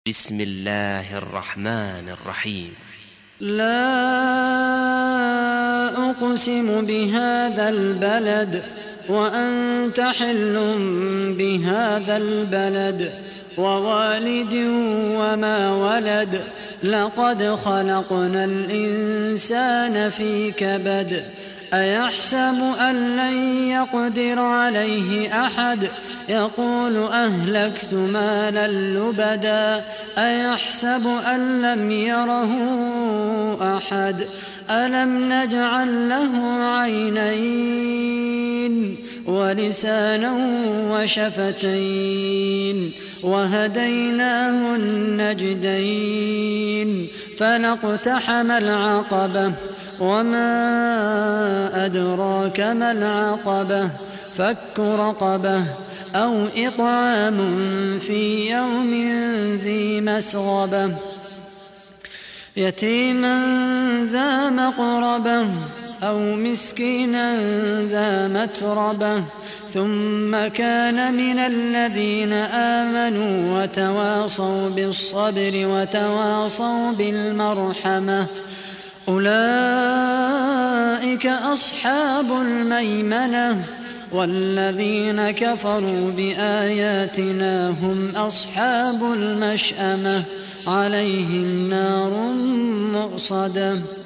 بسم الله الرحمن الرحيم. لا أقسم بهذا البلد وأنت حل بهذا البلد ووالد وما ولد لقد خلقنا الإنسان في كبد أيحسب أن لن يقدر عليه أحد يقول أهلكت مالا لبدا أيحسب أن لم يره أحد ألم نجعل له عينين ولسانا وشفتين وهديناه النجدين فلاقتحم العقبة وما أدراك ما العقبة فك رقبة أو إطعام في يوم ذي مسغبة يتيما ذا مقربة أو مسكينا ذا متربة ثم كان من الذين آمنوا وتواصوا بالصبر وتواصوا بالمرحمة أولئك أصحاب الميمنة والذين كفروا بآياتنا هم أصحاب المشأمة عليهم نار مؤصدة